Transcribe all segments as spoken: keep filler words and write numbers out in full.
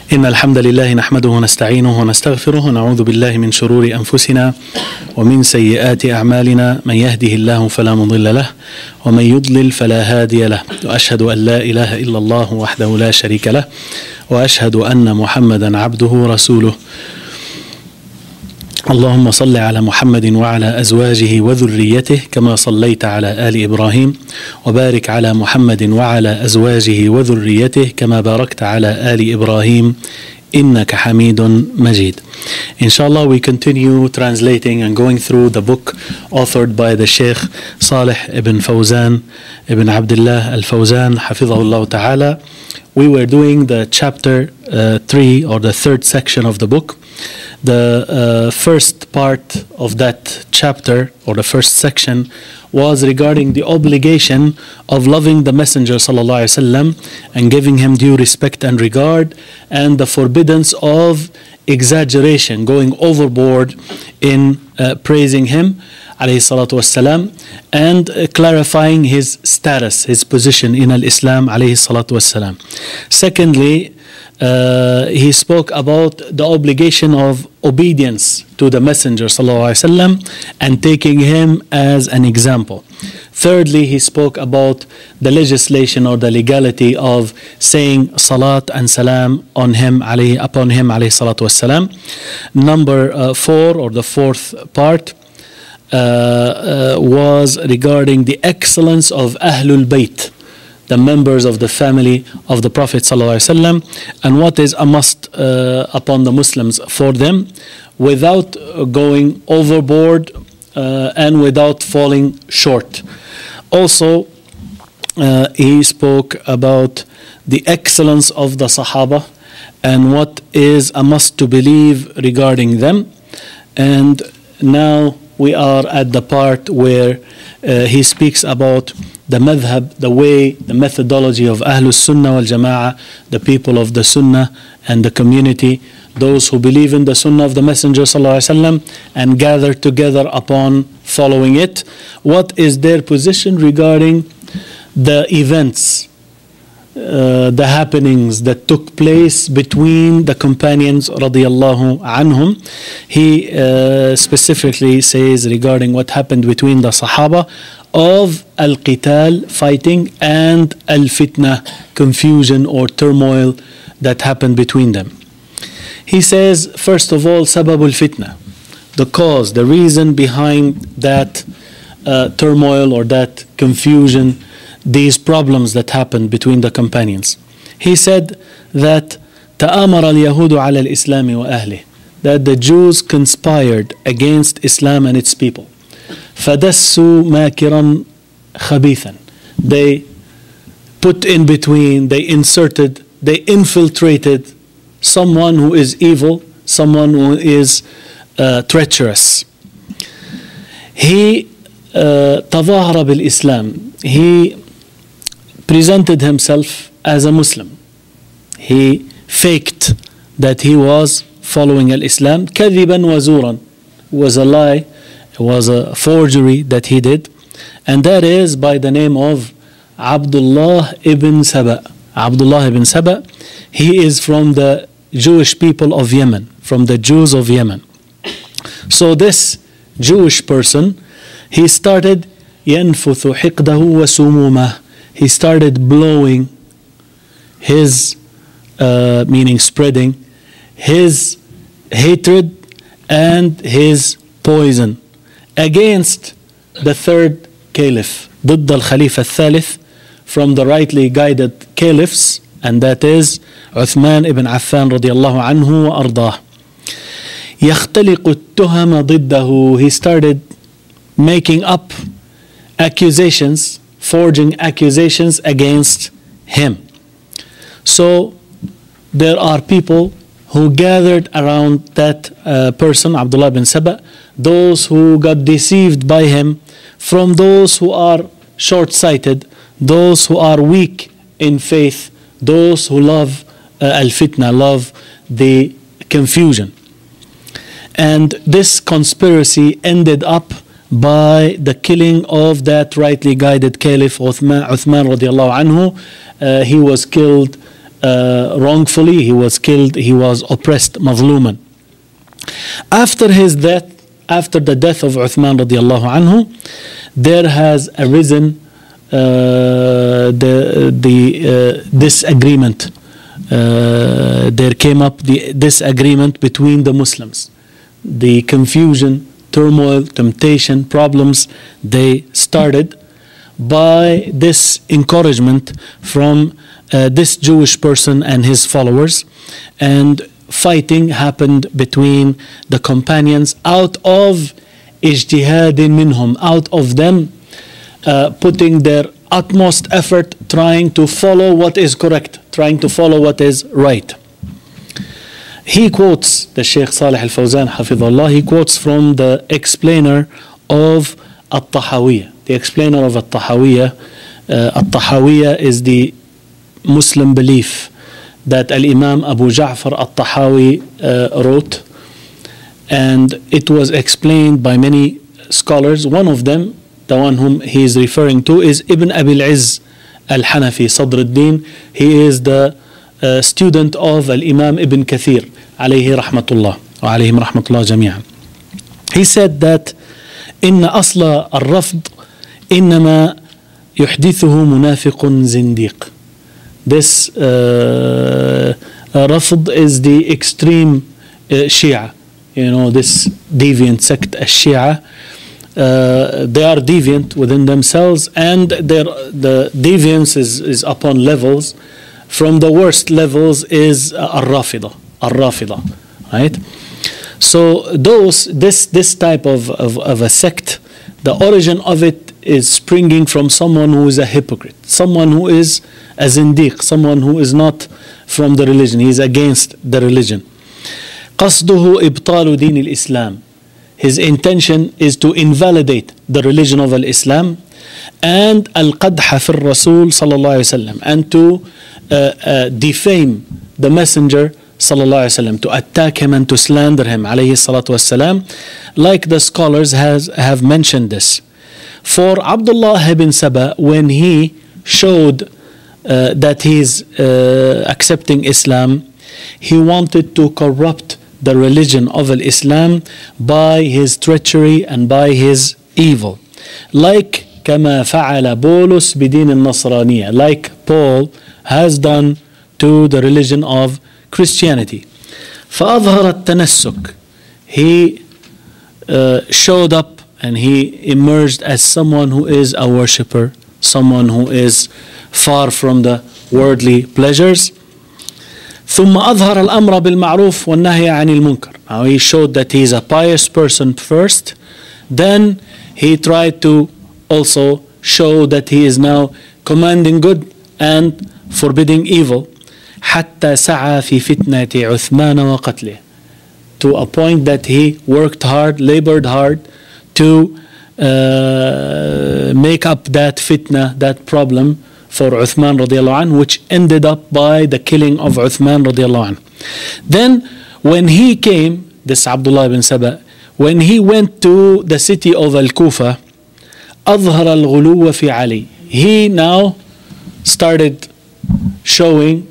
إن الحمد لله نحمده ونستعينه ونستغفره ونعوذ بالله من شرور أنفسنا ومن سيئات أعمالنا. من يهده الله فلا مضل له ومن يضلل فلا هادي له، وأشهد أن لا إله إلا الله وحده لا شريك له، وأشهد أن محمدا عبده ورسوله. اللهم صل على محمد وعلى أزواجه وذريته كما صليت على آل إبراهيم، وبارك على محمد وعلى أزواجه وذريته كما باركت على آل إبراهيم إنك حميد مجيد. Inshallah, we continue translating and going through the book authored by the Sheikh Salih ibn Fawzan ibn Abdullah al-Fawzan Hafizahullah Ta'ala. We were doing the chapter uh, three, or the third section of the book. The uh, first part of that chapter, or the first section, was regarding the obligation of loving the Messenger sallallahu alaihi wasallam and giving him due respect and regard, and the forbiddance of exaggeration, going overboard in uh, praising him alayhi salatu wassalam, and uh, clarifying his status, his position in al-Islam alayhi salatu wassalam. Secondly, Uh, he spoke about the obligation of obedience to the Messenger sallallahu alaihi wasallam and taking him as an example. Thirdly, he spoke about the legislation or the legality of saying salat and salam on him, alayhi, upon him alayhi salatu wassalam. Number uh, four, or the fourth part, uh, uh, was regarding the excellence of Ahlul Bayt, the members of the family of the Prophet ﷺ, and what is a must uh, upon the Muslims for them, without going overboard uh, and without falling short. Also, uh, he spoke about the excellence of the Sahaba and what is a must to believe regarding them. And now we are at the part where uh, he speaks about the madhab, the way, the methodology of Ahlus Sunnah wal Jama'ah, the people of the Sunnah and the community, those who believe in the Sunnah of the Messenger sallallahu alaihi wasallam and gather together upon following it. What is their position regarding the events, uh, the happenings that took place between the companions radiyallahu anhum? He uh, specifically says regarding what happened between the Sahaba of al-qital, fighting, and al-fitna, confusion or turmoil that happened between them. He says, first of all, sabab al-fitna, the cause, the reason behind that uh, turmoil or that confusion, these problems that happened between the companions. He said that ta'amara al-yahudu ala al-islami wa ahli, that the Jews conspired against Islam and its people. فَدَسُّوا مَاكِرًا خَبِيثًا, they put in between, they inserted, they infiltrated someone who is evil, someone who is uh, treacherous. He uh, تظاهر بالإسلام, he presented himself as a Muslim. He faked that he was following al-Islam. كذبا وزورا, was a lie, was a forgery that he did, and that is by the name of Abdullah ibn Saba. Abdullah ibn Saba, he is from the Jewish people of Yemen, from the Jews of Yemen. So this Jewish person, he started ينفث حقده وسمومه, he started blowing his, uh, meaning spreading, his hatred and his poison against the third caliph, ضد الخليفة الثالث, from the rightly guided caliphs, and that is Uthman ibn Affan radiyallahu anhu wa ardah. يختلق التهم ضده, he started making up accusations, forging accusations against him. So there are people who gathered around that uh, person, Abdullah ibn Saba, those who got deceived by him, from those who are short-sighted, those who are weak in faith, those who love uh, al-fitna, love the confusion. And this conspiracy ended up by the killing of that rightly guided caliph Uthman, Uthman radiallahu anhu. Uh, he was killed uh, wrongfully. He was killed. He was oppressed, مظلوما. After his death, after the death of Uthman radiallahu anhu, there has arisen uh, the the uh, disagreement. Uh, there came up the disagreement between the Muslims. The confusion, turmoil, temptation, problems, they started by this encouragement from uh, this Jewish person and his followers, and fighting happened between the companions out of ijtihadin minhum, out of them uh, putting their utmost effort trying to follow what is correct, trying to follow what is right. He quotes, the Shaykh Salih al-Fawzan hafidhullah, he quotes from the explainer of At-Tahawiyya. The explainer of At-Tahawiyya, uh, At-Tahawiyya is the Muslim belief that Al-Imam Abu Ja'far At-Tahawi uh, wrote, and it was explained by many scholars. One of them, the one whom he is referring to, is Ibn Abi al-Izz al-Hanafi Sadr al-Din. He is the uh, student of Al-Imam Ibn Kathir alayhi rahmatullah wa alayhim rahmatullah jami'an. He said that إن أصل الرفض إنما يحدثه منافق زنديق. This uh, Rafd is the extreme uh, Shia, you know, this deviant sect, Shia. Uh, they are deviant within themselves, and their the deviance is, is upon levels. From the worst levels is Ar-Rafida, Ar-Rafida, right? So those this this type of, of, of a sect, the origin of it is springing from someone who is a hypocrite, someone who is a zindiq, someone who is not from the religion, he is against the religion. قصده إبطال دين الإسلام. His intention is to invalidate the religion of Islam, and القدح في الرسول صلى الله عليه وسلم, and to uh, uh, defame the messenger صلى الله عليه وسلم, to attack him and to slander him عليه الصلاة والسلام, like the scholars has, have mentioned this. For Abdullah ibn Saba, when he showed uh, that he is uh, accepting Islam, he wanted to corrupt the religion of Islam by his treachery and by his evil. Like كما فعل بولس بدين النصرانية, like Paul has done to the religion of Christianity. فأظهر التنسك. He uh, showed up and he emerged as someone who is a worshipper, someone who is far from the worldly pleasures. ثم أظهر الأمر بالمعروف والنهي عن المنكر. Now he showed that he is a pious person first, then he tried to also show that he is now commanding good and forbidding evil. حتى سعى في فتنة عثمان وقتله, to a point that he worked hard, labored hard to uh, make up that fitna, that problem for Uthman radiallahu anhu, which ended up by the killing of Uthman radiallahu anhu. Then when he came, this Abdullah ibn Saba, when he went to the city of Al-Kufa, أظهر الغلو في علي. He now started showing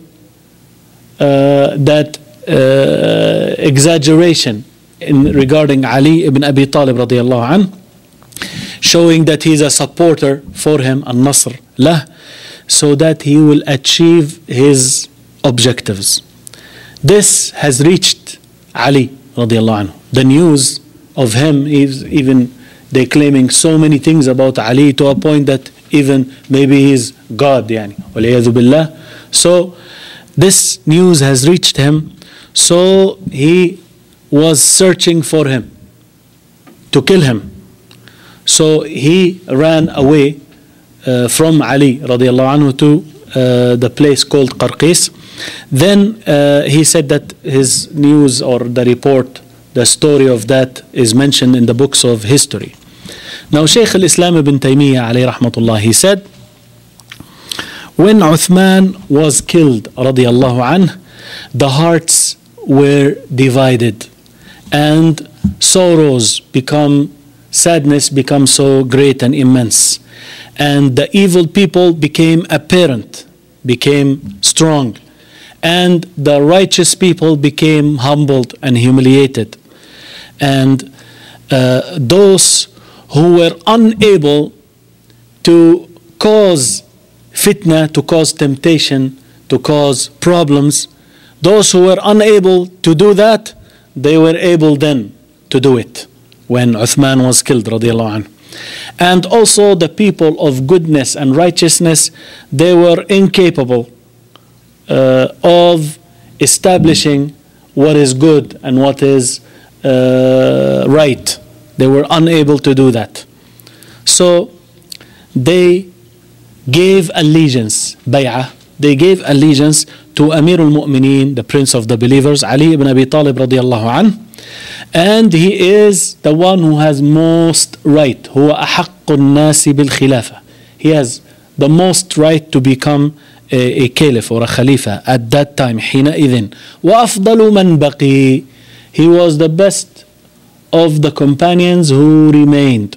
uh, that uh, exaggeration in regarding Ali ibn Abi Talib radiallahu anhu, showing that he is a supporter for him, al-Nasr lah, so that he will achieve his objectives. This has reached Ali radiallahu anhu. The news of him is even, they claiming so many things about Ali to a point that even maybe he's God, yani, waliyadhu billah. So this news has reached him, so he was searching for him to kill him. So he ran away uh, from Ali radiallahu anhu to uh, the place called Qarqis. Then uh, he said that his news or the report, the story of that is mentioned in the books of history. Now Shaykh al-Islam ibn Taymiyyah alayhi rahmatullah, he said, when Uthman was killed radiallahu anh, the hearts were divided and sorrows become, sadness become so great and immense, and the evil people became apparent, became strong, and the righteous people became humbled and humiliated. And uh, those who were unable to cause fitna, to cause temptation, to cause problems, those who were unable to do that, they were able then to do it when Uthman was killed, radiallahu anhu. And also the people of goodness and righteousness, they were incapable uh, of establishing what is good and what is uh, right. They were unable to do that. So they gave allegiance, bay'ah, they gave allegiance to Amir al-Mu'mineen, the Prince of the Believers, Ali ibn Abi Talib radiallahu anhu. And he is the one who has most right. هو أحق الناس بالخلافة. He has the most right to become a, a caliph or a khalifa at that time. حينئذ وأفضل من بقي. He was the best of the companions who remained.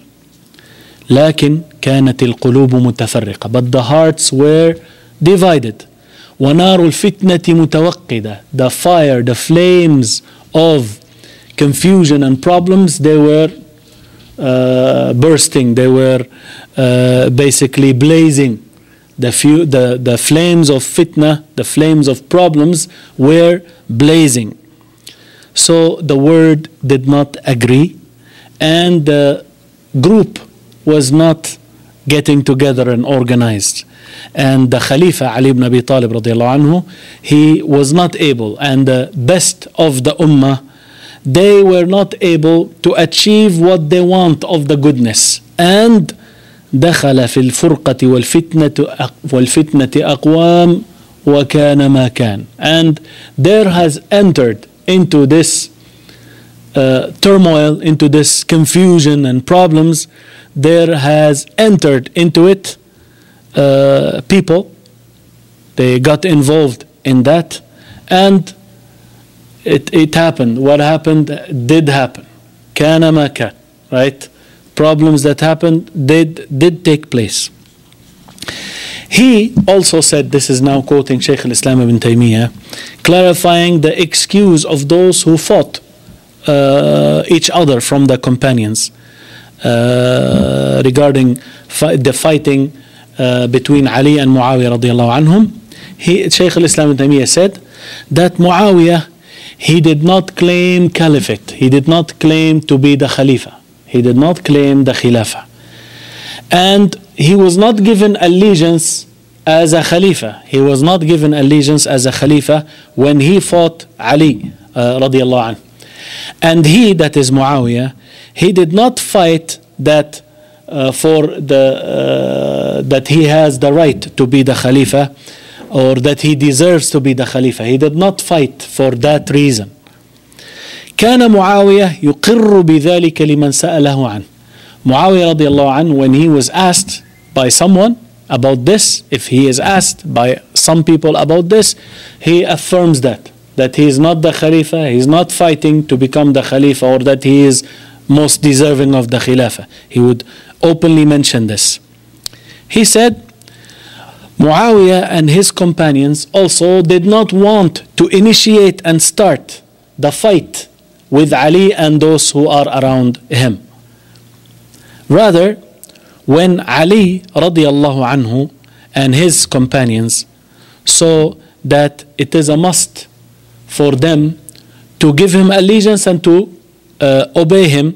لكن كانت القلوب متفرقة. But the hearts were divided. ونار الفتنة متوقدة. The fire, the flames of confusion and problems, they were uh, bursting, they were uh, basically blazing. The, few, the, the flames of fitna, the flames of problems were blazing. So the word did not agree, and the group was not getting together and organized. And the Khalifa Ali ibn Abi Talib radiallahu anhu, he was not able, and the best of the ummah, they were not able to achieve what they want of the goodness. And دخل في الفرقة والفتنة والفتنة أقوام وكان ما كان. And there has entered into this uh, turmoil, into this confusion and problems, there has entered into it uh, people. They got involved in that, and It, it happened. What happened did happen. كان ما كان. Right? Problems that happened did, did take place. He also said, this is now quoting Shaykh al-Islam ibn Taymiyyah, clarifying the excuse of those who fought uh, each other from the companions uh, regarding fi the fighting uh, between Ali and Muawiyah radiallahu anhum. He, Shaykh al-Islam ibn Taymiyyah said that Muawiyah, he did not claim caliphate. He did not claim to be the Khalifa. He did not claim the Khilafah. And he was not given allegiance as a Khalifa. He was not given allegiance as a Khalifa when he fought Ali uh, radiallahu anhu. And he, that is Muawiyah, he did not fight that uh, for the uh, that he has the right to be the Khalifa, or that he deserves to be the Khalifa. He did not fight for that reason. كان معاوية يقر بذلك لمن سأله عنه. Muawiyah radiallahu anhu, when he was asked by someone about this, if he is asked by some people about this, he affirms that, that he is not the Khalifa, he is not fighting to become the Khalifa, or that he is most deserving of the Khilafah. He would openly mention this. He said, Muawiyah and his companions also did not want to initiate and start the fight with Ali and those who are around him. Rather, when Ali radiallahu anhu and his companions saw that it is a must for them to give him allegiance and to uh, obey him,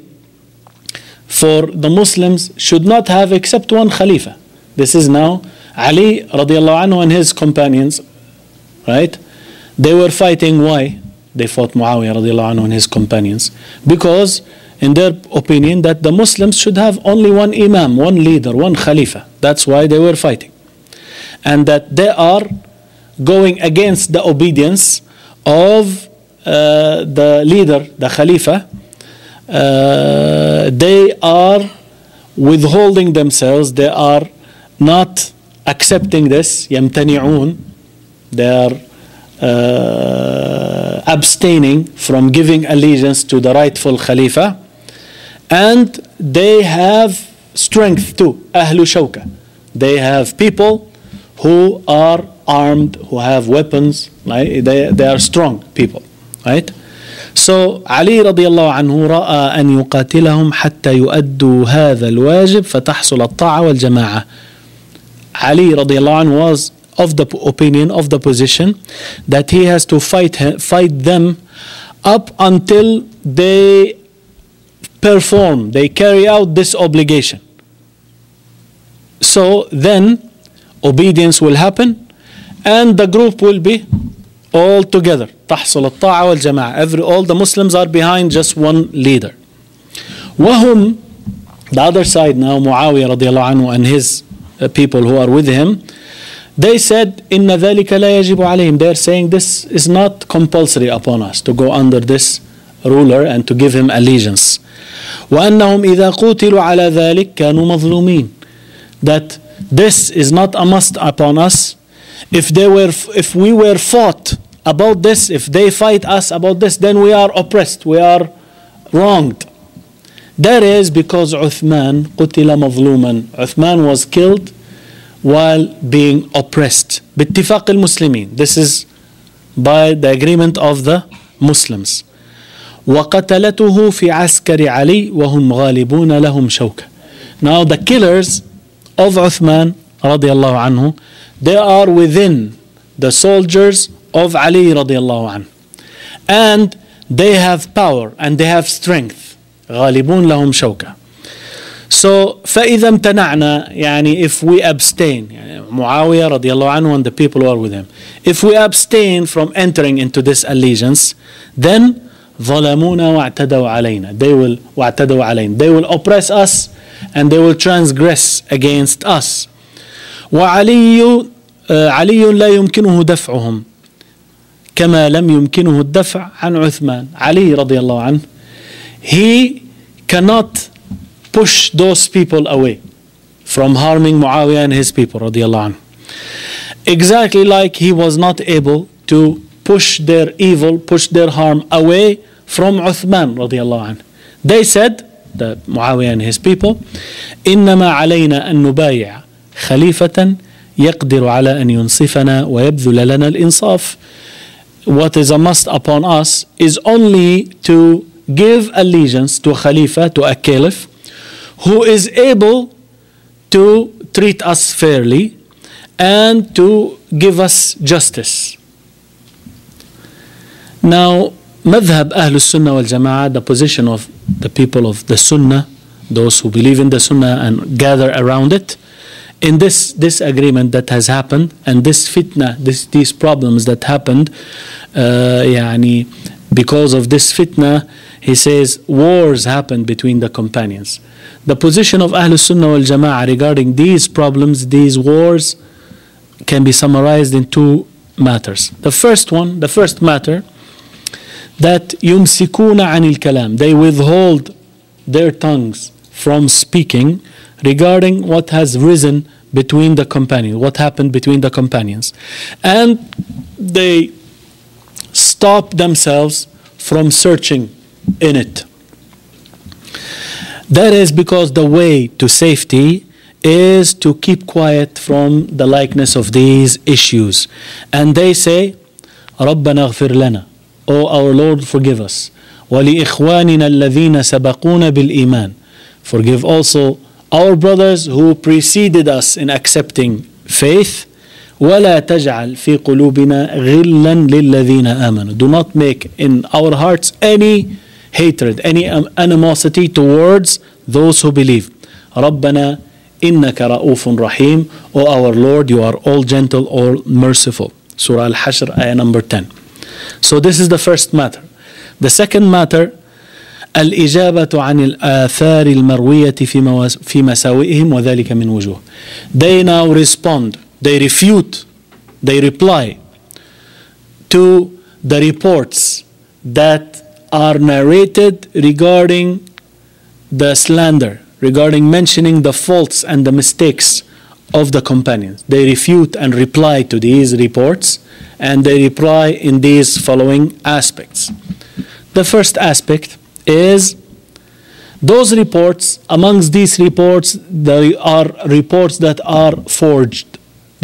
for the Muslims should not have except one Khalifa. This is now Ali radiallahu anhu and his companions, right? They were fighting. Why? They fought Muawiyah radiallahu anhu and his companions because in their opinion that the Muslims should have only one imam, one leader, one khalifa. That's why they were fighting. And that they are going against the obedience of uh, the leader, the khalifa. Uh, they are withholding themselves. They are not accepting this. يمتنعون. They are uh, abstaining from giving allegiance to the rightful khalifa. And they have strength too. أهل شوكة. They have people who are armed, who have weapons, right? They, they are strong people, right? So علي رضي الله عنه رأى أن يقاتلهم حتى يؤدوا هذا الواجب فتحصل الطاعة والجماعة. Ali رضي الله عنه was of the opinion, of the position that he has to fight fight them up until they perform, they carry out this obligation. So then obedience will happen and the group will be all together. تحصل الطاعة والجماعة. Every, all the Muslims are behind just one leader. وهم, the other side now, Muawiyah رضي الله عنه and his uh, people who are with him, they said إن ذلك لا يجب عليهم. They are saying this is not compulsory upon us to go under this ruler and to give him allegiance. وأنهم إذا قتلوا على ذلك كانوا مظلومين. That this is not a must upon us. If they were, if we were fought about this, if they fight us about this, then we are oppressed, we are wronged. That is because Uthman قتل مظلوما. Uthman was killed while being oppressed. باتفاق المسلمين. This is by the agreement of the Muslims. وقتلته في عسكر علي وهم غالبون لهم شوكة. Now the killers of Uthman رضي الله عنه, they are within the soldiers of Ali رضي الله عنه, and they have power and they have strength. غالبون لهم شوكة. So فإذا امتنعنا, يعني if we abstain, يعني Muawiyah رضي الله عنه and the people who are with him, if we abstain from entering into this allegiance, then ظلمونا واعتدوا علينا. They will واعتدوا علينا. They will oppress us and they will transgress against us. وعلي علي لا يمكنه دفعهم كما لم يمكنه الدفع عن عثمان. علي رضي الله عنه, he cannot push those people away from harming Muawiyah and his people رضي الله عنه. Exactly like he was not able to push their evil, push their harm away from Uthman رضي الله عنه. They said, the Muawiyah and his people, إنما علينا أن نبايع خليفة يقدر على أن ينصفنا ويبذل لنا الإنصاف. What is a must upon us is only to give allegiance to a Khalifa, to a Caliph, who is able to treat us fairly and to give us justice. Now, madhab Ahlul Sunnah wal Jama'ah, the position of the people of the Sunnah, those who believe in the Sunnah and gather around it, in this disagreement that has happened and this fitna, this, these problems that happened, uh, يعني, because of this fitna, he says wars happened between the companions. The position of Ahlul Sunnah wal Jama'ah regarding these problems, these wars, can be summarized in two matters. The first one, the first matter, that يمسكون عن الكلام, they withhold their tongues from speaking regarding what has risen between the companions, what happened between the companions, and they stop themselves from searching in it. That is because the way to safety is to keep quiet from the likeness of these issues. And they say, رَبَّنَا اغْفِرْ لَنَا, O our Lord, forgive us. وَلِإِخْوَانِنَا الَّذِينَ سَبَقُونَ بِالْإِيمَانِ, forgive also our brothers who preceded us in accepting faith. وَلَا تَجْعَلْ فِي قُلُوبِنَا غِلًّا لِلَّذِينَ آمَنُوا, do not make in our hearts any hatred, any animosity towards those who believe. رَبَّنَا إِنَّكَ رَؤُوفٌ رَحِيمٌ, O our Lord, you are all gentle, all merciful. Surah Al-Hashr, ayah number ten. So this is the first matter. The second matter, الإجابة عن الآثار المروية في في مساوئهم وذلك من وجوه. They now respond, they refute, they reply to the reports that are narrated regarding the slander, regarding mentioning the faults and the mistakes of the companions. They refute and reply to these reports, and they reply in these following aspects. The first aspect is those reports, amongst these reports there are reports that are forged.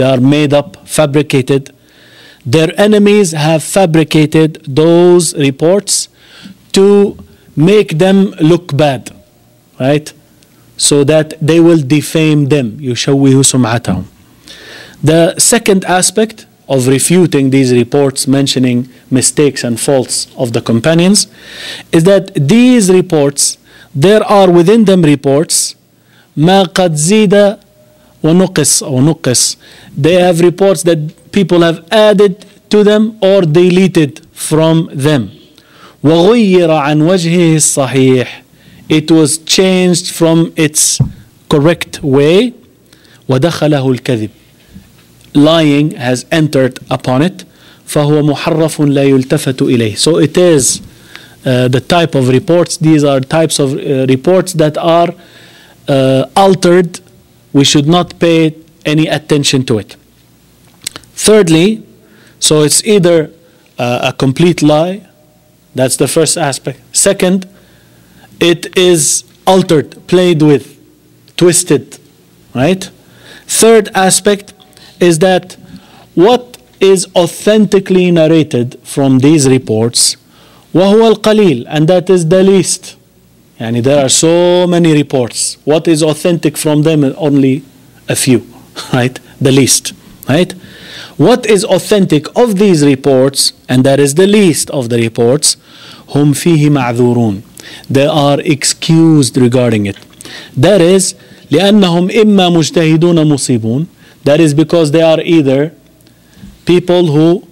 They are made up, fabricated. Their enemies have fabricated those reports to make them look bad, right? So that they will defame them. يشوه سمعتهم. The second aspect of refuting these reports mentioning mistakes and faults of the companions is that these reports, there are within them reports ما قد زيد ونقص أو نقص. They have reports that people have added to them or deleted from them. وغير عن وجهه الصحيح. It was changed from its correct way. ودخله الكذب. Lying has entered upon it. فهو محرف لا يلتفت إليه. So it is uh, the type of reports. These are types of uh, reports that are uh, altered. We should not pay any attention to it. Thirdly, so it's either uh, a complete lie. That's the first aspect. Second, it is altered, played with, twisted, right? Third aspect is that what is authentically narrated from these reports, وهو القليل, and that is the least. Yani there are so many reports. What is authentic from them is only a few, right? The least, right? What is authentic of these reports, and that is the least of the reports, هم فيه معذورون. They are excused regarding it. That is, لأنهم إما مجتهدون مصيبون. That is because they are either people who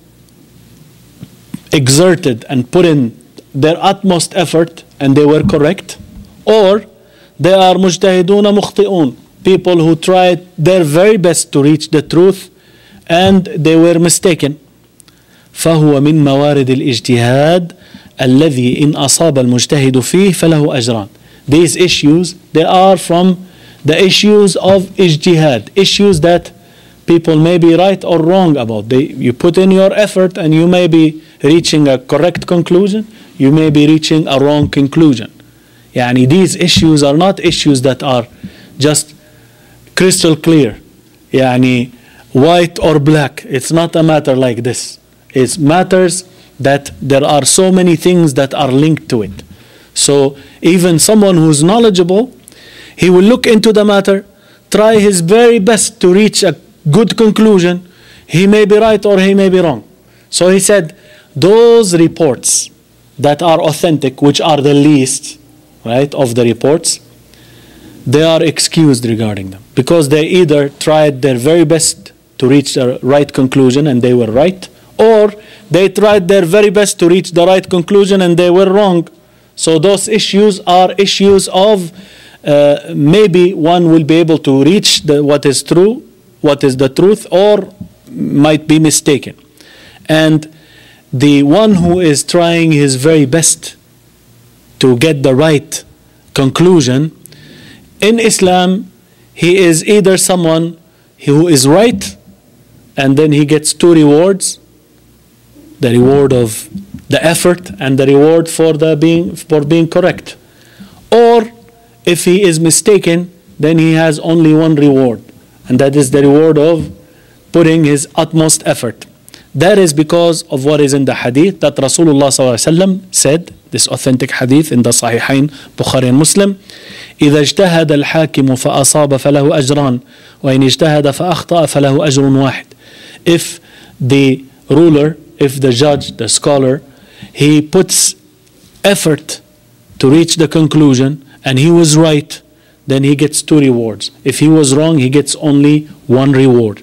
exerted and put in their utmost effort and they were correct, or they are مجتهدون مخطئون, people who tried their very best to reach the truth and they were mistaken. فهو من موارد الاجتهاد الذي إن أصاب المجتهد فيه فله أجران. These issues, they are from the issues of ijtihad, issues that people may be right or wrong about. They, you put in your effort and you may be reaching a correct conclusion, you may be reaching a wrong conclusion. Yani these issues are not issues that are just crystal clear, yani white or black. It's not a matter like this. It's matters that there are so many things that are linked to it. So even someone who's knowledgeable, he will look into the matter, try his very best to reach a good conclusion. He may be right or he may be wrong. So he said, those reports that are authentic, which are the least, right, of the reports, they are excused regarding them because they either tried their very best to reach the right conclusion and they were right, or they tried their very best to reach the right conclusion and they were wrong. So those issues are issues of uh, maybe one will be able to reach the, what is true, what is the truth, or might be mistaken. And the one who is trying his very best to get the right conclusion, in Islam, he is either someone who is right and then he gets two rewards, the reward of the effort and the reward for the being for being correct. Or if he is mistaken, then he has only one reward, and that is the reward of putting his utmost effort. That is because of what is in the hadith that Rasulullah sallallahu alaihi wasallam said, this authentic hadith in the Sahihain, Bukhari and Muslim, إذا اجتهد الحاكم فأصاب فله أجران وإن اجتهد فأخطأ فله أجر واحد. If the ruler, if the judge, the scholar, he puts effort to reach the conclusion and he was right, then he gets two rewards. If he was wrong, he gets only one reward.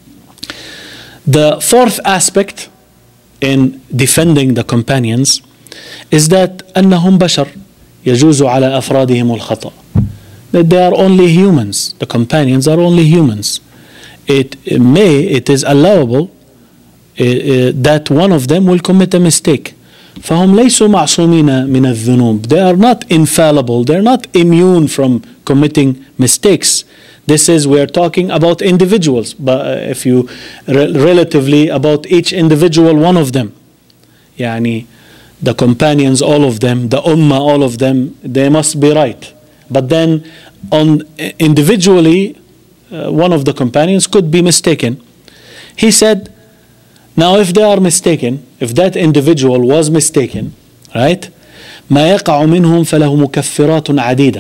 The fourth aspect in defending the companions is that أنهم بشر يجوز على أفرادهم الخطأ. That they are only humans. The companions are only humans. It, it may, it is allowable uh, uh, that one of them will commit a mistake. فهم ليسوا معصومين من الذنوب. They are not infallible. They are not immune from committing mistakes. This is, we are talking about individuals, but uh, if you re- relatively about each individual one of them, يعني the companions, all of them, the ummah, all of them, they must be right. But then on individually, uh, one of the companions could be mistaken. He said, now if they are mistaken, if that individual was mistaken, right? ما يقع منهم فله مكفرات عديدة.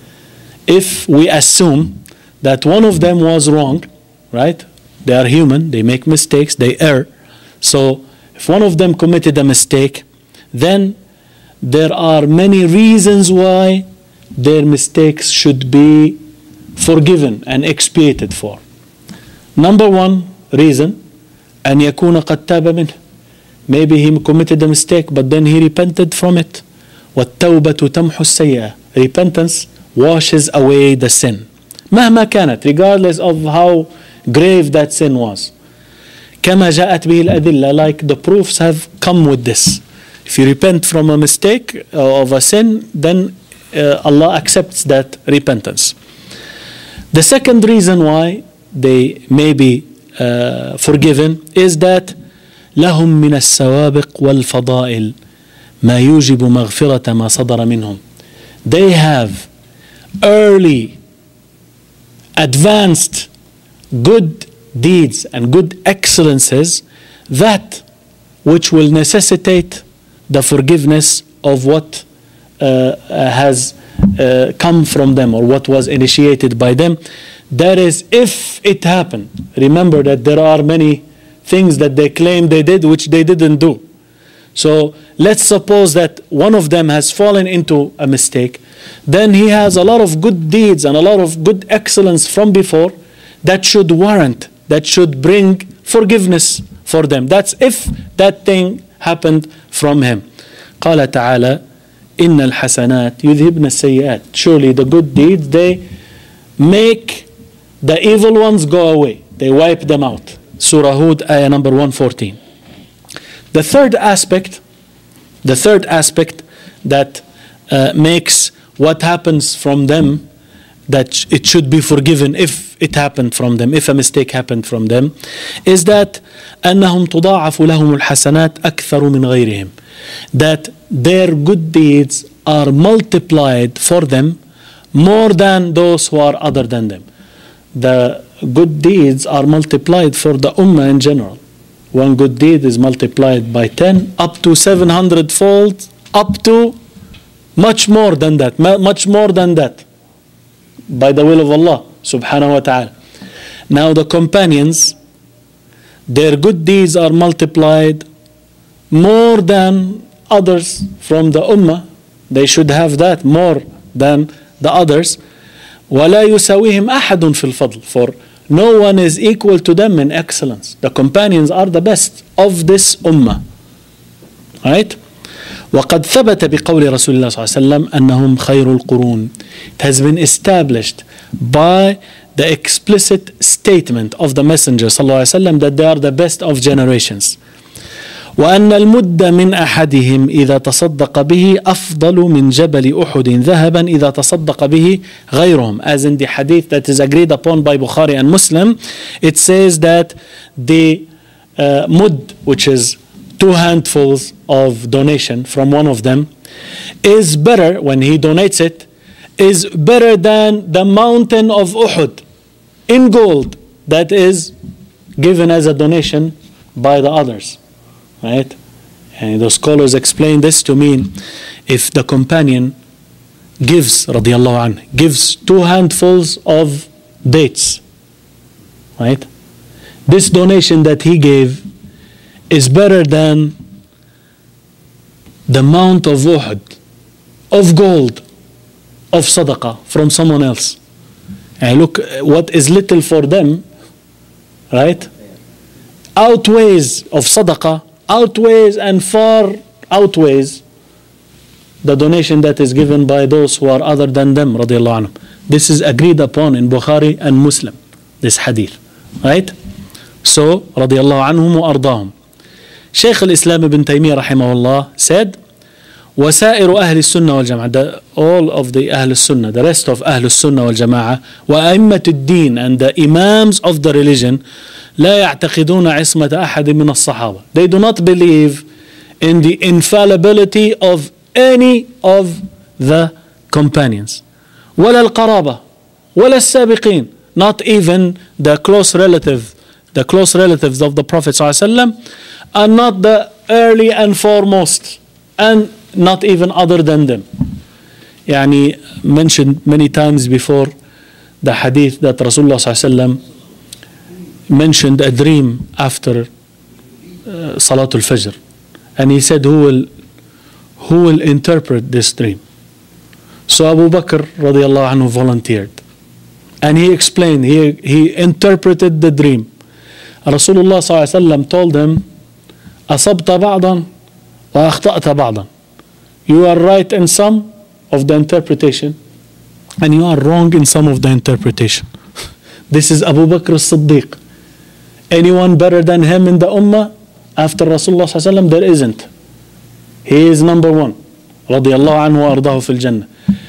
If we assume that one of them was wrong, right? They are human, they make mistakes, they err. So if one of them committed a mistake, then there are many reasons why their mistakes should be forgiven and expiated for. Number one reason, أن يكون قد تاب منه. Maybe he committed a mistake, but then he repented from it. والتوبة تمحو السيئة. Repentance washes away the sin. مهما كانت, regardless of how grave that sin was. كما جاءت به الأدلة, like the proofs have come with this. If you repent from a mistake of a sin, then uh, Allah accepts that repentance. The second reason why they may be uh, forgiven is that لهم من السوابق والفضائل ما يوجب مغفرة ما صدر منهم. They have early, advanced, good deeds and good excellences that which will necessitate the forgiveness of what uh, has uh, come from them or what was initiated by them. That is, if it happened. Remember that there are many things that they claim they did which they didn't do. So let's suppose that one of them has fallen into a mistake. Then he has a lot of good deeds and a lot of good excellence from before that should warrant, that should bring forgiveness for them. That's if that thing happened from him. قال تعالى إن الحسنات يذهبن السيئات. Surely the good deeds, they make the evil ones go away. They wipe them out. Surah Hud, ayah number one fourteen. The third aspect, the third aspect that uh, makes what happens from them, that it should be forgiven if it happened from them, if a mistake happened from them, is that أنهم تضاعف لهم الحسنات أكثر من غيرهم. That their good deeds are multiplied for them more than those who are other than them. The good deeds are multiplied for the ummah in general. One good deed is multiplied by ten, up to seven hundred fold, up to much more than that, much more than that, by the will of Allah subhanahu wa ta'ala. Now the companions, their good deeds are multiplied more than others from the ummah. They should have that more than the others. وَلَا يُسَوِيهِمْ أَحَدٌ فِي الْفَضْلِ. For no one is equal to them in excellence. The companions are the best of this ummah. Right? وقد ثبت بقول رسول الله صلى الله عليه وسلم أنهم خير القرون. It has been established by the explicit statement of the Messenger صلى الله عليه وسلم that they are the best of generations. وأن المد من أحدهم إذا تصدق به أفضل من جبل أحد ذهبا إذا تصدق به غيرهم. As in the hadith that is agreed upon by Bukhari and Muslim, it says that the uh, mud, which is two handfuls of donation from one of them, is better, when he donates it, is better than the mountain of Uhud in gold that is given as a donation by the others. Right? And the scholars explain this to mean if the companion gives, radiallahu anhu, gives two handfuls of dates, right? This donation that he gave is better than the mount of Uhud, of gold, of sadaqah from someone else. And look, what is little for them, right, outweighs of sadaqah, outweighs and far outweighs the donation that is given by those who are other than them, radiallahu anhum. This is agreed upon in Bukhari and Muslim, this hadith, right? So, radiallahu anhum wa ardahum. Shaykh al-Islam ibn Taymiyyah rahimahullah said, وَسَائِرُ أَهْلِ السُّنَّةِ وَالْجَمَاعَةِ, all of the Ahl al-Sunnah, the rest of Ahl al-Sunnah wal-Jama'ah, وَأَئِمَّةُ الدِّينِ, and the Imams of the religion, لا يعتقدون عصمة أحد من الصحابة. They do not believe in the infallibility of any of the companions. ولا القرابة ولا السابقين, not even the close relative the close relatives of the Prophet ﷺ, are not the early and foremost, and not even other than them. Yani mentioned many times before the hadith that Rasulullah ﷺ mentioned a dream after uh, Salatul Fajr, and he said, who will who will interpret this dream? So Abu Bakr radiallahu anhu volunteered, and he explained, he, he interpreted the dream. Rasulullah sallallahu alaihi wasallam told him, أصبت بعضا وأخطأت بعضا. You are right in some of the interpretation, and you are wrong in some of the interpretation. This is Abu Bakr as-Siddiq. Anyone better than him in the Ummah after Rasulullah sallallahu alaihi wasallam? There isn't. He is number one. Radiallahu anhu wa ardahu fil Jannah.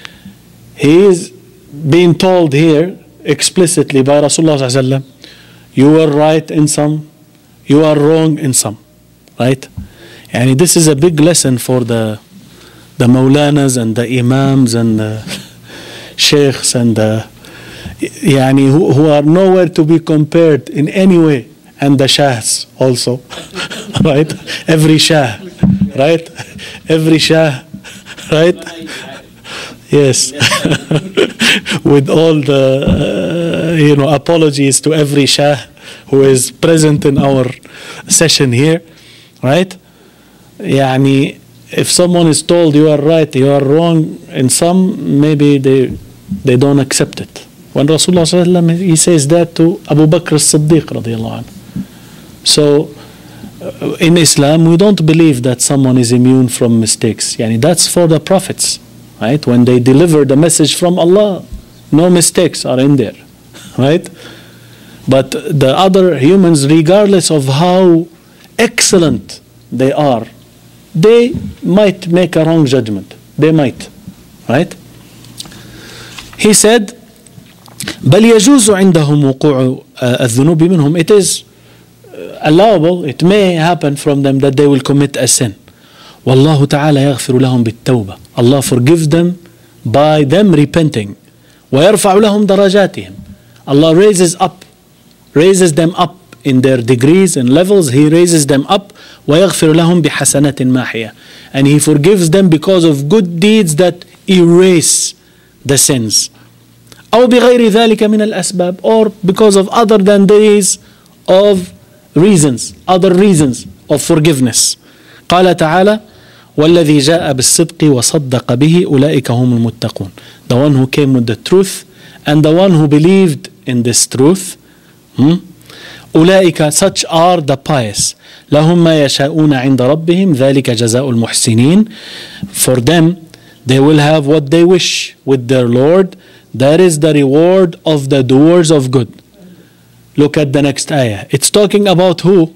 He is being told here explicitly by Rasulullah sallallahu alaihi wasallam, you are right in some, you are wrong in some. Right? And this is a big lesson for the the Maulanas and the Imams and the Sheikhs and the yani, who, who are nowhere to be compared in any way, and the Shahs also. Right? Every Shah. Right? Every Shah. Right? Yes. With all the uh, you know apologies to every Shah who is present in our session here. Right? Yani, if someone is told you are right, you are wrong in some, maybe they they don't accept it. When Rasulullah sallallahu alaihi wasallam, he says that to Abu Bakr as-Siddiq radiallahu anhu. So uh, in Islam we don't believe that someone is immune from mistakes. Yani, that's for the prophets, right? When they deliver the message from Allah, no mistakes are in there, right? But the other humans, regardless of how excellent they are, they might make a wrong judgment. They might, right? He said, بل يجوز عندهم وقوع الذنوب منهم. It is allowable, it may happen from them that they will commit a sin. والله تعالى يغفر لهم بالتوبة. Allah forgives them by them repenting. ويرفع لهم درجاتهم. Allah raises up, raises them up in their degrees and levels. He raises them up. ويغفر لهم بحسنات ماحية. And He forgives them because of good deeds that erase the sins. أو بغير ذلك من الأسباب, or because of other than these of reasons, other reasons of forgiveness. قال تعالى والذي جاء بالصدق وصدق به أولئك هم المتقون. The one who came with the truth and the one who believed in this truth. Hmm? أولئك, such are the pious. لهم ما يشاءون عند ربهم ذلك جزاء المحسنين. For them, they will have what they wish with their Lord. That is the reward of the doers of good. Look at the next ayah. It's talking about who?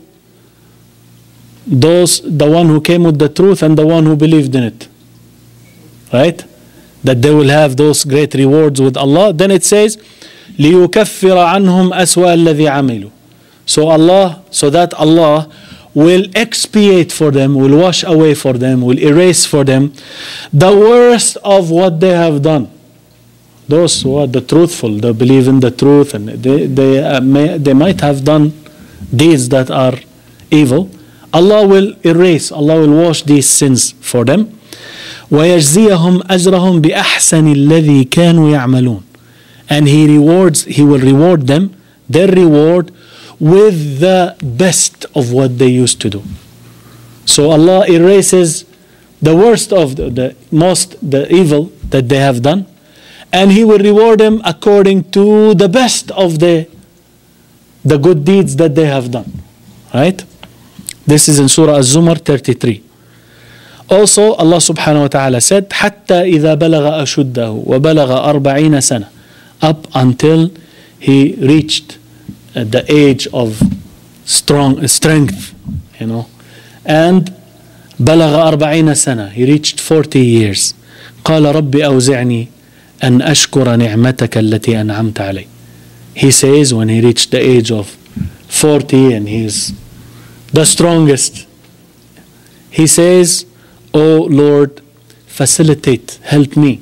Those, the one who came with the truth and the one who believed in it. Right? That they will have those great rewards with Allah. Then it says, لِيُكَفِّرَ عَنْهُمْ أَسْوَأَ الَّذِي عَمِلُوا. So Allah, so that Allah will expiate for them, will wash away for them, will erase for them the worst of what they have done. Those who are the truthful, they believe in the truth, and they they uh, may, they might have done deeds that are evil. Allah will erase, Allah will wash these sins for them. وَيَجْزِيَهُمْ أَجْرَهُمْ بِأَحْسَنِ الَّذِي كَانُوا يَعْمَلُونَ. And He rewards, He will reward them, their reward, with the best of what they used to do. So Allah erases the worst of the, the most, the evil that they have done, and He will reward them according to the best of the the good deeds that they have done. Right? This is in Surah Az-Zumar thirty-three. Also, Allah subhanahu wa ta'ala said, حَتَّى إِذَا بَلَغَ أَشُدَّهُ وَبَلَغَ أَرْبَعِينَ سَنَةً. Up until he reached uh, the age of strong uh, strength, you know. And بَلَغَ أَرْبَعِينَ سَنَةً. He reached forty years. قَالَ رَبِّ أَوْزِعْنِي أَنْ أَشْكُرَ نِعْمَتَكَ الَّتِي أَنْعَمْتَ عَلَيْهِ. He says when he reached the age of forty and he is the strongest, he says, "O Lord, facilitate, help me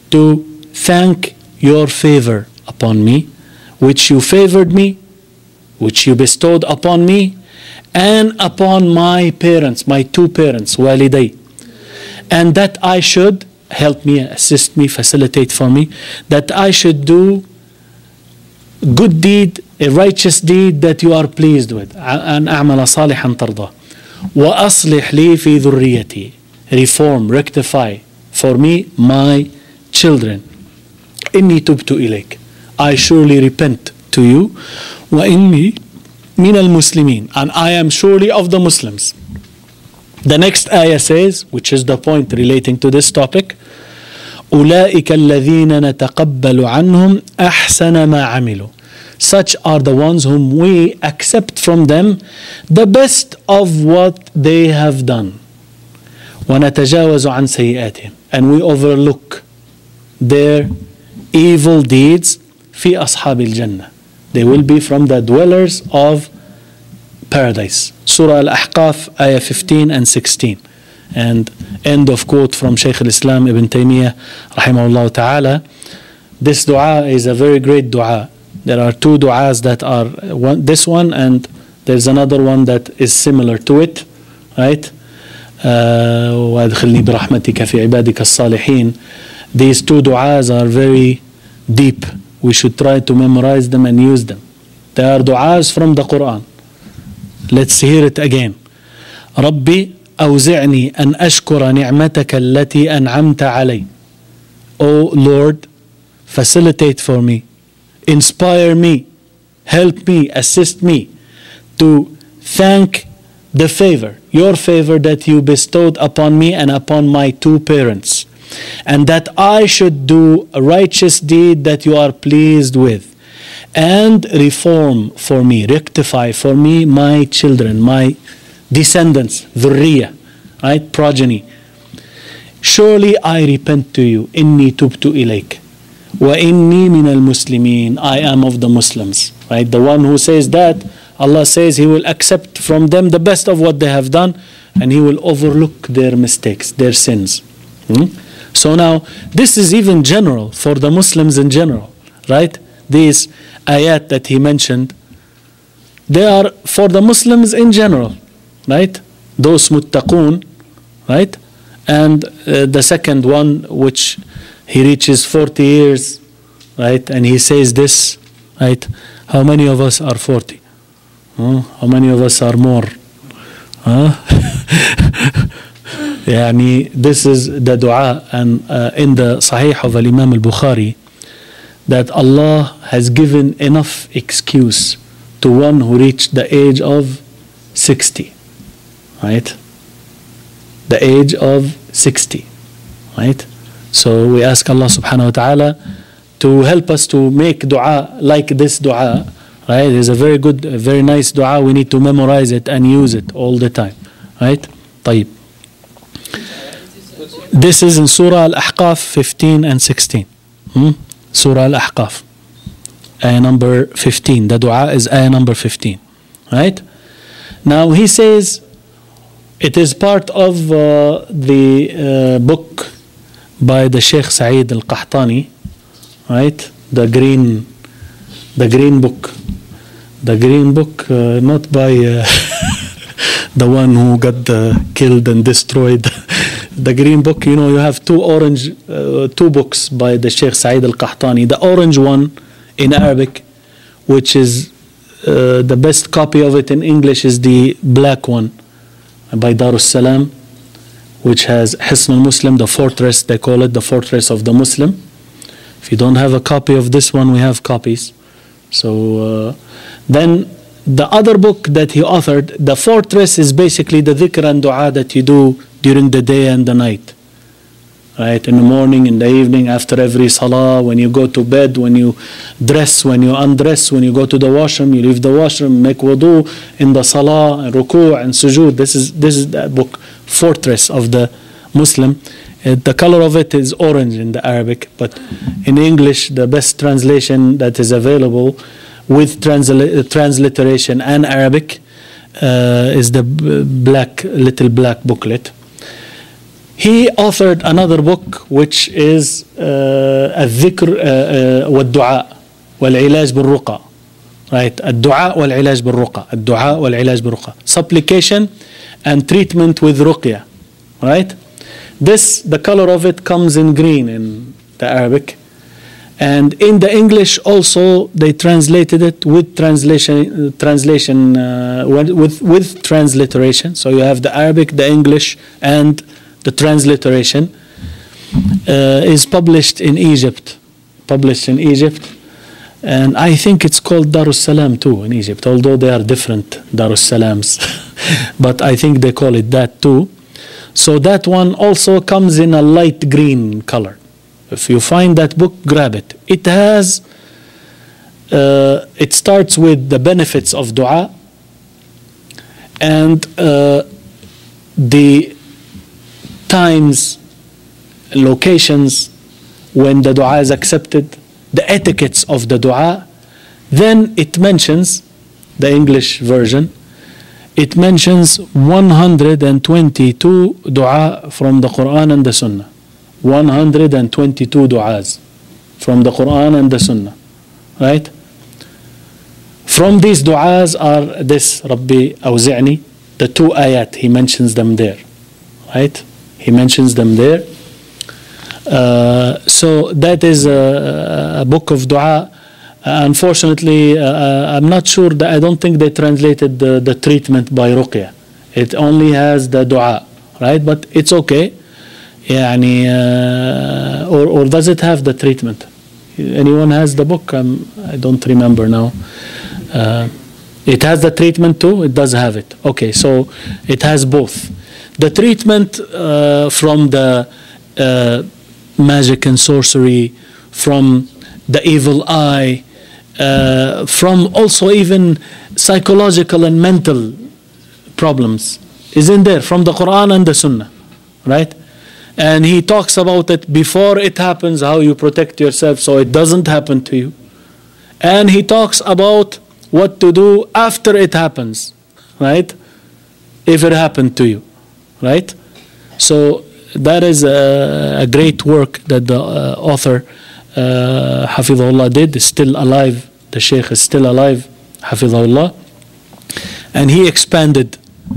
to thank your favor upon me, which you favored me which you bestowed upon me and upon my parents, my two parents, waliday, and that I should help me, assist me, facilitate for me, that I should do good deed, a righteous deed that you are pleased with. أن أعمل صالحا ترضى وأصلح لي في ذريتي. Reform, rectify for me my children. إني تبت إليك. I surely repent to you. وإني من المسلمين. And I am surely of the Muslims. The next ayah says, which is the point relating to this topic, أولئك الذين نتقبل عنهم أحسن ما عملوا. Such are the ones whom we accept from them the best of what they have done. ونتجاوز عن سيئاتهم. And we overlook their evil deeds في أصحاب الجنة. They will be from the dwellers of paradise. Surah Al-Ahqaf, ayah fifteen and sixteen. And end of quote from Shaykh al-Islam Ibn Taymiyyah rahimahullah ta'ala. This dua is a very great dua. There are two du'as that are one, this one, and there's another one that is similar to it, right? وَأَدْخِلْنِي بِرَحْمَتِكَ فِي عِبَادِكَ الصَّالِحِينَ. These two du'as are very deep. We should try to memorize them and use them. They are du'as from the Quran. Let's hear it again. رَبِّ أَوْزِعْنِي أَنْ أَشْكُرَ نِعْمَتَكَ الَّتِي أَنْعَمْتَ عَلَيْهِ. O Lord, facilitate for me, inspire me, help me, assist me to thank the favor, your favor that you bestowed upon me and upon my two parents, and that I should do a righteous deed that you are pleased with, and reform for me, rectify for me my children, my descendants, dhurriya, right, progeny. Surely I repent to you, inni tubtu ilayk. وَإِنِّي مِنَ الْمُسْلِمِينَ. I am of the Muslims. Right? The one who says that, Allah says He will accept from them the best of what they have done, and He will overlook their mistakes, their sins. Hmm? So now, this is even general for the Muslims in general. Right? These ayat that he mentioned, they are for the Muslims in general. Right? Those muttaqun, right? And uh, the second one, which he reaches forty years, right? And he says this, right? How many of us are forty? Huh? How many of us are more? Huh? يعني, this is the dua, and uh, in the Sahih of Imam al-Bukhari, that Allah has given enough excuse to one who reached the age of sixty, right? The age of sixty, right? So we ask Allah subhanahu wa ta'ala to help us to make dua like this dua, right? It's a very good, a very nice dua. We need to memorize it and use it all the time, right? طيب. This is in Surah Al-Ahqaf fifteen and sixteen. Hmm? Surah Al-Ahqaf, ayah number fifteen. The dua is ayah number fifteen, right? Now he says, it is part of uh, the uh, book by the Sheikh Saeed Al-Qahtani, right? The green, the green book, the green book, uh, not by uh, the one who got uh, killed and destroyed. The green book, you know, you have two orange, uh, two books by the Sheikh Saeed Al-Qahtani. The orange one in Arabic, which is uh, the best copy of it in English, is the black one by Darus Salam, which has Hisn al-Muslim, the fortress, they call it the fortress of the Muslim. If you don't have a copy of this one, we have copies. So uh, then the other book that he authored, the fortress, is basically the dhikr and dua that you do during the day and the night. Right? In the morning, in the evening, after every salah, when you go to bed, when you dress, when you undress, when you go to the washroom, you leave the washroom, make wudu, in the salah, and ruku' and sujood. This is, this is the book, Fortress of the Muslim. Uh, the color of it is orange in the Arabic, but in English, the best translation that is available with transla transliteration and Arabic uh, is the black, little black booklet. He authored another book, which is الذكر والدعاء والعلاج بالرقى, right? الدعاء والعلاج بالرقى. الدعاء والعلاج بالرقى. Supplication and treatment with ruqya, right? This, the color of it comes in green in the Arabic. And in the English also they translated it with translation, uh, translation uh, with, with transliteration. So you have the Arabic, the English, and the transliteration. Uh, is published in Egypt. Published in Egypt. And I think it's called Darus Salam too in Egypt, although they are different Darus Salams. But I think they call it that too. So that one also comes in a light green color. If you find that book, grab it. It has, uh, it starts with the benefits of dua and uh, the times, locations when the dua is accepted, the etiquettes of the dua. Then it mentions, the English version, it mentions one hundred twenty-two dua from the Quran and the Sunnah. one hundred twenty-two du'as from the Quran and the Sunnah, right? From these du'as are this, Rabbi awzi'ni, the two ayat, he mentions them there, right? He mentions them there. Uh, so that is a, a book of dua. Uh, unfortunately, uh, I'm not sure that I don't think they translated the, the treatment by ruqya. It only has the dua, right? But it's okay. يعني, uh, or, or does it have the treatment? Anyone has the book? Um, I don't remember now. Uh, it has the treatment too? It does have it. Okay, so it has both. The treatment uh, from the uh, magic and sorcery, from the evil eye, uh, from also even psychological and mental problems is in there from the Quran and the Sunnah, right? And he talks about it before it happens, how you protect yourself so it doesn't happen to you. And he talks about what to do after it happens, right? If it happened to you, right? So that is a, a great work that the uh, author, uh, Hafidhullah, did. Is still alive. The Sheikh is still alive, Hafidhullah. And he expanded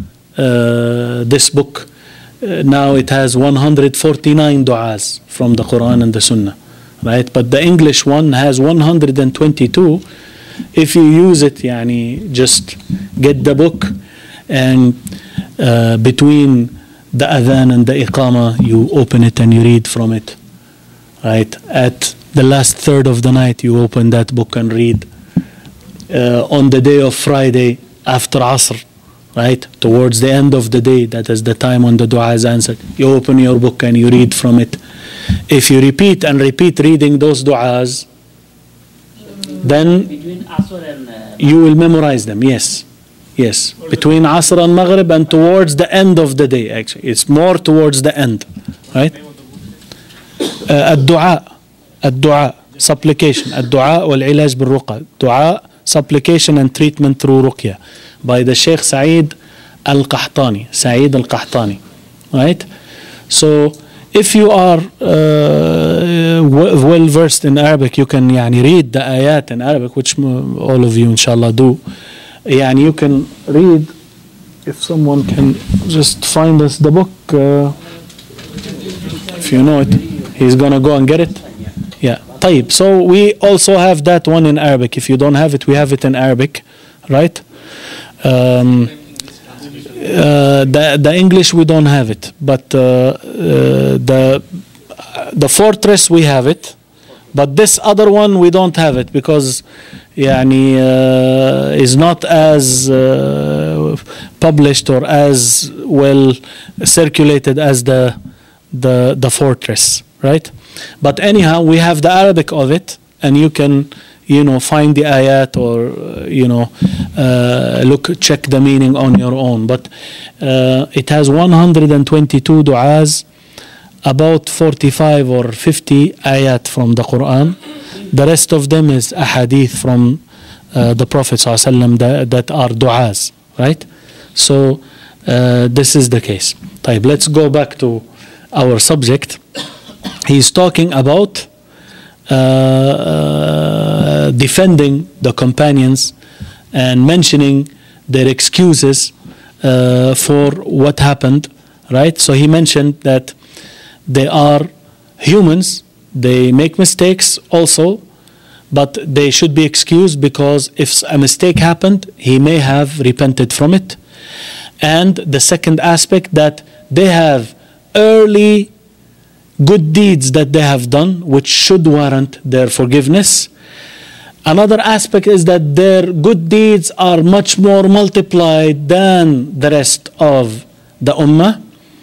uh, this book. Uh, now it has one hundred forty-nine du'as from the Quran and the Sunnah, right? But the English one has one hundred twenty-two. If you use it, yani, just get the book and uh, between the adhan and the iqama, you open it and you read from it, right? At the last third of the night, you open that book and read. Uh, on the day of Friday after Asr, right? Towards the end of the day, that is the time when the dua is answered. You open your book and you read from it. If you repeat and repeat reading those du'as, then between Asr and uh, you will memorize them. Yes, yes. Between Asr and Maghrib and towards the end of the day, actually. It's more towards the end, right? Uh, الدعاء الدعاء supplication الدعاء والعلاج بالرقى دعاء supplication and treatment through ruqya by the Sheikh Saeed Al-Qahtani, Saeed Al-Qahtani, right? So if you are uh, well versed in Arabic, you can يعني, read the ayat in Arabic, which all of you inshallah do. يعني, you can read, if someone can just find us the book, uh, if you know it, he's gonna go and get it. Yeah. طيب. So we also have that one in Arabic. If you don't have it, we have it in Arabic, right? Um, uh, the the English we don't have it, but uh, uh, the the fortress we have it, but this other one we don't have it because يعني, uh, is not as uh, published or as well circulated as the the the fortress, right? But anyhow, we have the Arabic of it, and you can, you know, find the ayat or, uh, you know, uh, look, check the meaning on your own. But uh, it has one hundred twenty-two du'as, about forty-five or fifty ayat from the Quran. The rest of them is ahadith from uh, the Prophet ﷺ that, that are du'as, right? So uh, this is the case. طيب, let's go back to our subject. He's talking about uh, uh, uh, defending the companions and mentioning their excuses uh, for what happened, right? So he mentioned that they are humans, they make mistakes also, but they should be excused because if a mistake happened, he may have repented from it. And the second aspect, that they have early good deeds that they have done which should warrant their forgiveness. Another aspect is that their good deeds are much more multiplied than the rest of the ummah.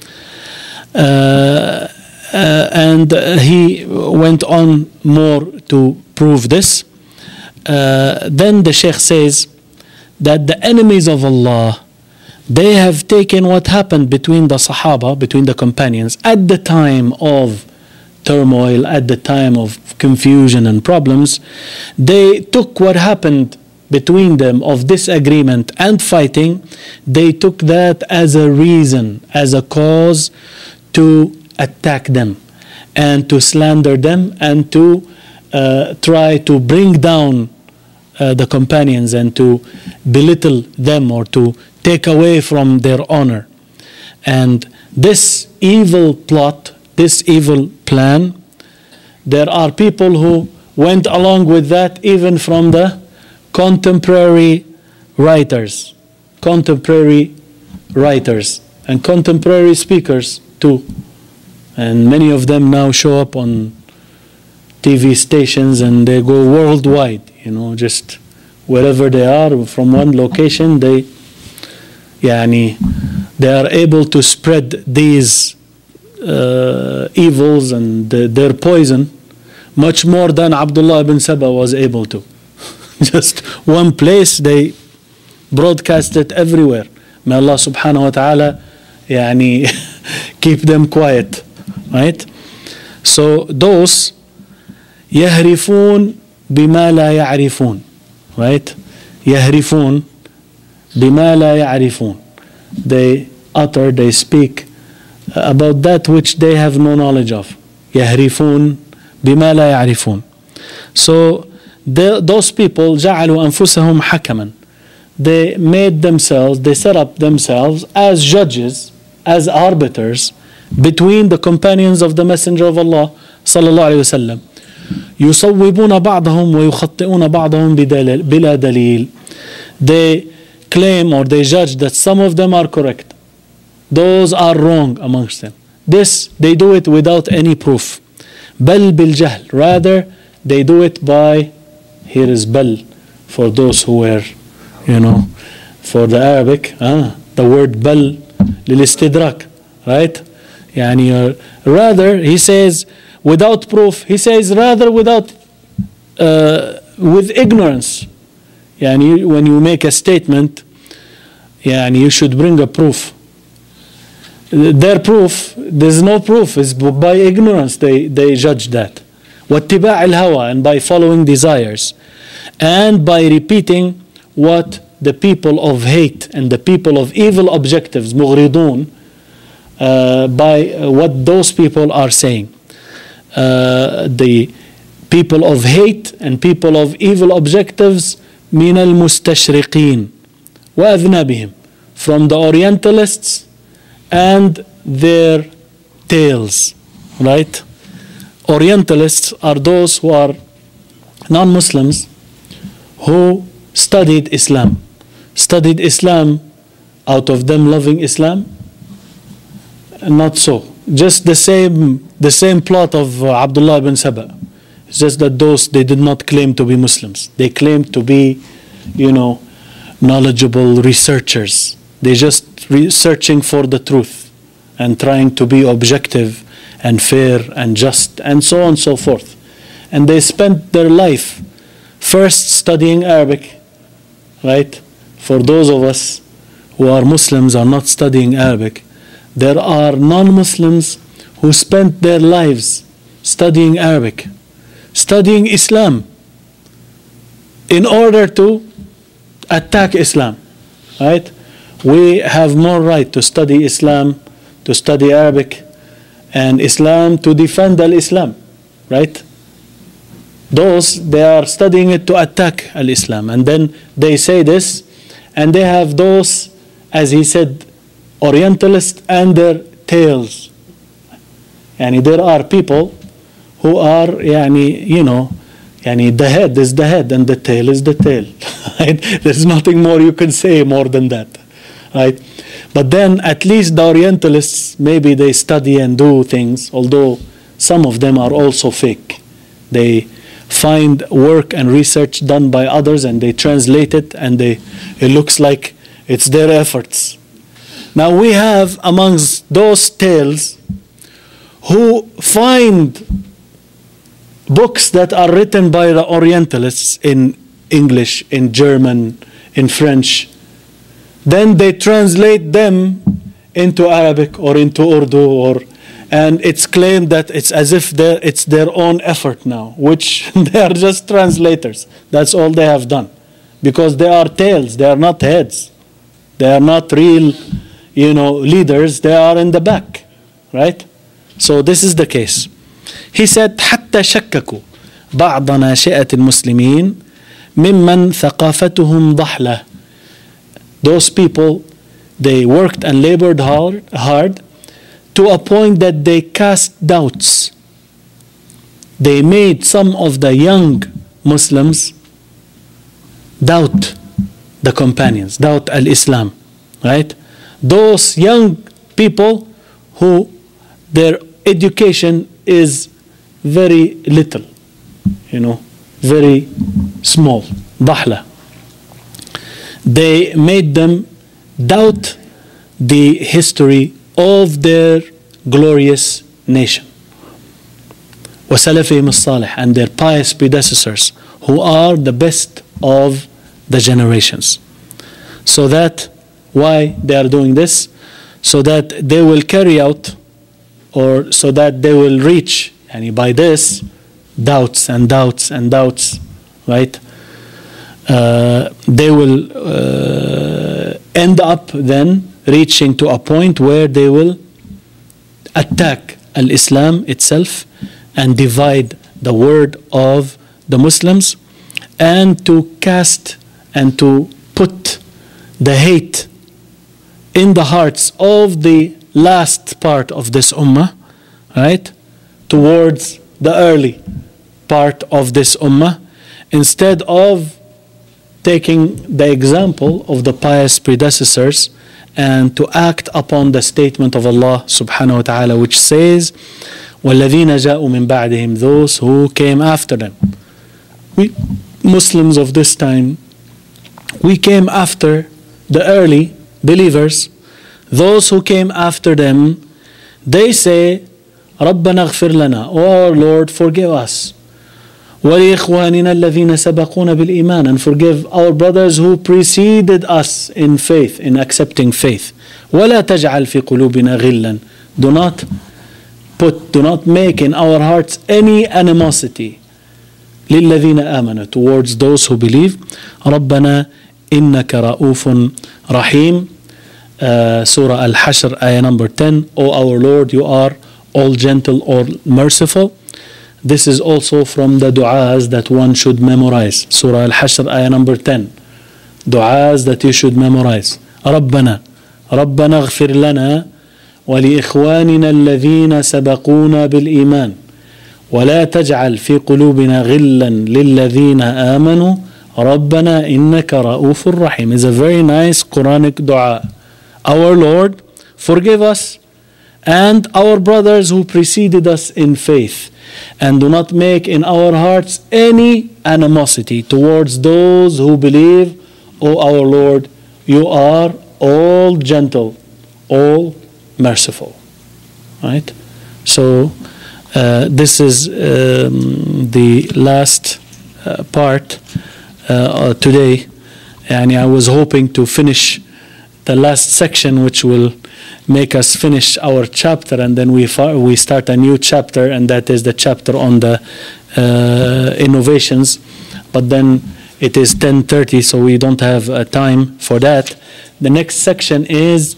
Uh, uh, and uh, he went on more to prove this. Uh, then the Sheikh says that the enemies of Allah, they have taken what happened between the Sahaba, between the companions, at the time of turmoil, at the time of confusion and problems. They took what happened between them of disagreement and fighting, they took that as a reason, as a cause to attack them and to slander them and to uh, try to bring down uh, the companions and to belittle them or to take away from their honor. And this evil plot, this evil plan, there are people who went along with that even from the contemporary writers, contemporary writers and contemporary speakers too. And many of them now show up on T V stations and they go worldwide, you know, just wherever they are, from one location, they Yani, they are able to spread these uh, evils and the, their poison much more than Abdullah ibn Saba was able to. Just one place, they broadcast it everywhere. May Allah subhanahu wa ta'ala yani, keep them quiet, right? So those يهرفون بما لا يعرفون, right? يهرفون بما لا يعرفون. They utter, they speak about that which they have no knowledge of. يهرفون بما لا يعرفون. So the, those people جعلوا أنفسهم حكما. They made themselves, they set up themselves as judges, as arbiters between the companions of the Messenger of Allah صلى الله عليه وسلم. يصوبون بعضهم ويخطئون بعضهم بلا دليل. They claim or they judge that some of them are correct. Those are wrong amongst them. This, they do it without any proof. بل بالجهل. Rather, they do it by, here is bal, for those who were, you know, for the Arabic, ah, the word bal, للاستدراك, right? يعني, rather, he says, without proof, he says rather without, uh, with ignorance. Yani when you make a statement, yani you should bring a proof. Their proof, there's no proof, it's by ignorance they, they judge that. واتباع الهوى, and by following desires. And by repeating what the people of hate and the people of evil objectives, مغرضون, uh, by uh, what those people are saying. Uh, the people of hate and people of evil objectives, من المستشرقين وأذنابهم, from the Orientalists and their tails, right? Orientalists are those who are non-Muslims who studied Islam. Studied Islam out of them loving Islam? Not so. Just the same, the same plot of uh, Abdullah ibn Saba. It's just that those, they did not claim to be Muslims. They claimed to be, you know, knowledgeable researchers. They're just researching for the truth and trying to be objective and fair and just and so on and so forth. And they spent their life first studying Arabic, right? For those of us who are Muslims are not studying Arabic, there are non-Muslims who spent their lives studying Arabic, studying Islam in order to attack Islam, right? We have more right to study Islam, to study Arabic and Islam, to defend al-Islam, right? those, they are studying it to attack al-Islam. And then they say this, and they have those, as he said, Orientalists and their tails. Yani there are people who are, yani, you know, yani the head is the head and the tail is the tail. Right? There's nothing more you can say more than that. Right? But then at least the Orientalists, maybe they study and do things, although some of them are also fake. They find work and research done by others and they translate it, and they, it looks like it's their efforts. Now we have amongst those tales who find books that are written by the Orientalists in English, in German, in French. Then they translate them into Arabic or into Urdu, or and it's claimed that it's as if it's their own effort now, which they are just translators. That's all they have done. Because they are tails, they are not heads. They are not real, you know, leaders, they are in the back. Right? So this is the case. He said, حتى شككوا بعض ناشئة المسلمين ممن ثقافتهم ضحلة. Those people, they worked and labored hard, hard to a point that they cast doubts. They made some of the young Muslims doubt the companions, doubt al-Islam, right? Those young people who their education is very little, you know, very small, ضحلة. They made them doubt the history of their glorious nation. وَسَلَفِهِمُ الصَّالِحِ, and their pious predecessors, who are the best of the generations. So that, why they are doing this? So that they will carry out, or so that they will reach, and by this, doubts and doubts and doubts, right? Uh, they will uh, end up then reaching to a point where they will attack al-Islam itself and divide the word of the Muslims, and to cast and to put the hate in the hearts of the last part of this ummah, right, towards the early part of this ummah, instead of taking the example of the pious predecessors and to act upon the statement of Allah subhanahu wa ta'ala, which says, وَالَّذِينَ جَاءُوا مِن بَعْدِهِمْ, those who came after them. We Muslims of this time, we came after the early believers. Those who came after them, they say, رَبَّنَا اغْفِرْ لَنَا, oh our Lord, forgive us. وَلِإِخْوَانِنَا الَّذِينَ سَبَقُونَ بِالْإِيمَانِ, and forgive our brothers who preceded us in faith, in accepting faith. وَلَا تَجْعَلْ فِي قُلُوبِنَا غِلًّا, do not put, do not make in our hearts any animosity, لِلَّذِينَ آمَنُوا, towards those who believe. رَبَّنَا إِنَّكَ رَؤُوفٌ رَحِيمٌ, uh, Surah Al-Hashr, ayah number ten. O our Lord, you are all gentle or merciful. This is also from the du'as that one should memorize. Surah Al-Hashr, ayah number ten. Du'as that you should memorize. رَبَّنَا رَبَّنَا اغْفِرْ لَنَا وَلِإِخْوَانِنَا الَّذِينَ سَبَقُونَا بِالْإِيمَانِ وَلَا تَجْعَلْ فِي قُلُوبِنَا غِلًّا لِلَّذِينَ آمَنُوا رَبَّنَا إِنَّكَ رَؤُوفٌ رَحِيمٌ. It's a very nice Quranic dua. Our Lord, forgive us and our brothers who preceded us in faith, and do not make in our hearts any animosity towards those who believe. O our Lord, you are all gentle, all merciful. Right? So uh, this is um, the last uh, part uh, today, and I was hoping to finish the last section, which will make us finish our chapter, and then we we start a new chapter, and that is the chapter on the uh, innovations. But then it is ten thirty, so we don't have uh, time for that. The next section is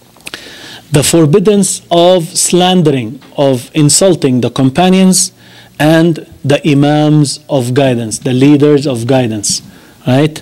the forbiddance of slandering, of insulting the companions, and the imams of guidance, the leaders of guidance, right?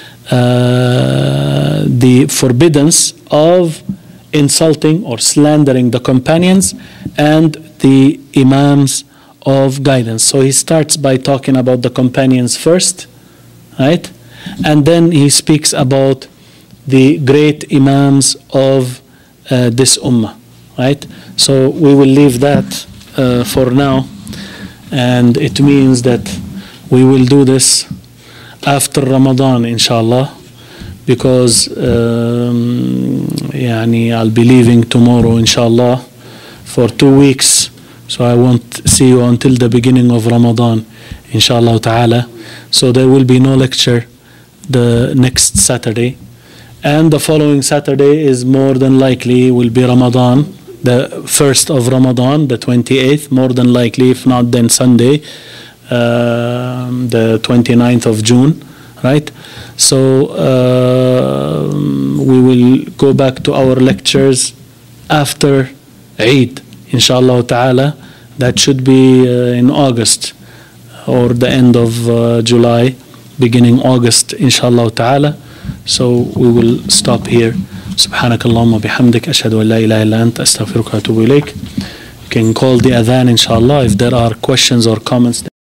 Uh, the forbiddance of insulting or slandering the companions and the imams of guidance. So he starts by talking about the companions first, right? And then he speaks about the great imams of uh, this ummah, right? So we will leave that uh, for now, and it means that we will do this after Ramadan, inshallah, because um, يعني I'll be leaving tomorrow, inshallah, for two weeks. So I won't see you until the beginning of Ramadan, inshallah ta'ala. So there will be no lecture the next Saturday. And the following Saturday is more than likely will be Ramadan, the first of Ramadan, the twenty-eighth, more than likely, if not then Sunday, uh, the twenty-ninth of June, right? So uh, we will go back to our lectures after Eid, inshallah ta'ala. That should be uh, in August or the end of uh, July, beginning August, inshallah ta'ala. So we will stop here. سبحانك اللهم وبحمدك أشهد أن لا إله إلا أنت أستغفرك وأتوب إليك. You can call the adhan, inshallah, if there are questions or comments.